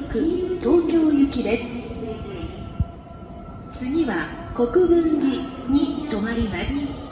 区東京行きです。次は国分寺に停まります。